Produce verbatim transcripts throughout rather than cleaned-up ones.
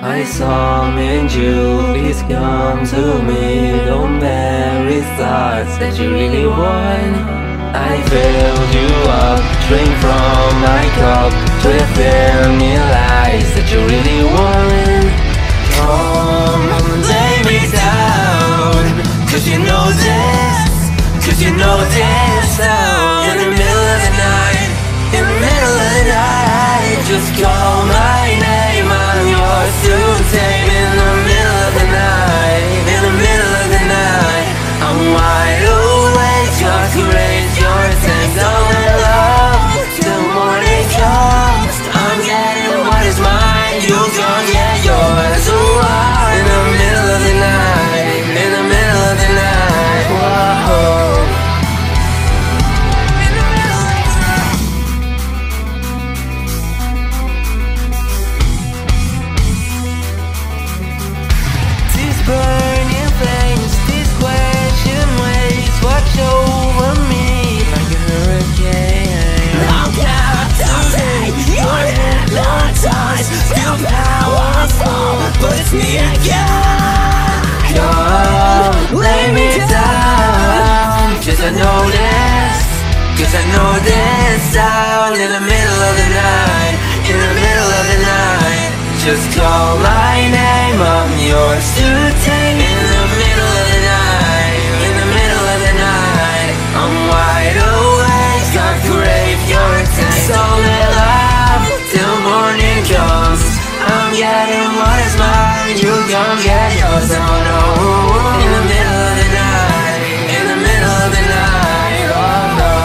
I summoned you, please come to me. Don't bury thoughts that you really want. I filled you up, drink from my cup, to fill me lies that you really want. Come, lay me down, cause you know this, cause you know this sound. In the middle of the night, in the middle of the night, just call my name, I'm yours to tame. In the middle of the night, in the middle of the night, I'm wide awake, just to raise your tame. Don't let love till morning comes. I'm getting what is mine, you gon' get yours. Ooh, in the middle of the night, in the middle of the night, whoa. Burning flames, these question waves watch over me like a hurricane. I'm captivated, your hypnotized, feel powerful, but it's me again. Come, lay me down, cause I know this, cause I know this sound. In the middle of the night, in the middle of the night, just call my name, I'm yours to take. In the middle of the night, in the middle of the night, I'm wide awake, I crave your taste. Don't let love till morning comes. I'm getting what is mine, you gon' get yours. Oh no, in the middle of the night, in the middle of the night, oh no.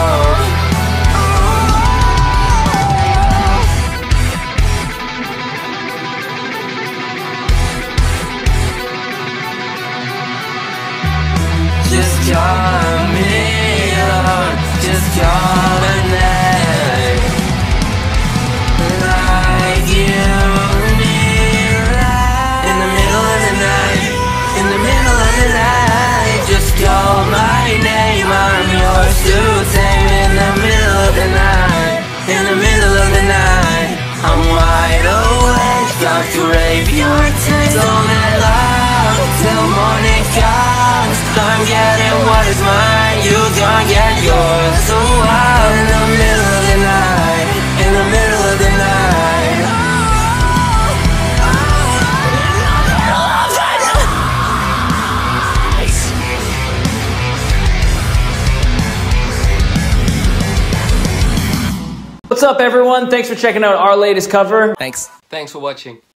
Just call me up, just call my name. Like you need light. In the middle of the night, in the middle of the night, just call my name, I'm yours to tame. In the middle of the night, in the middle of the night, I'm wide awake, got to crave your taste. Don't let love till morning comes. I'm getting what is mine, you gon' get yours. So I'm in the middle of the night, in the middle of the night. What's up everyone, thanks for checking out our latest cover. Thanks. Thanks for watching.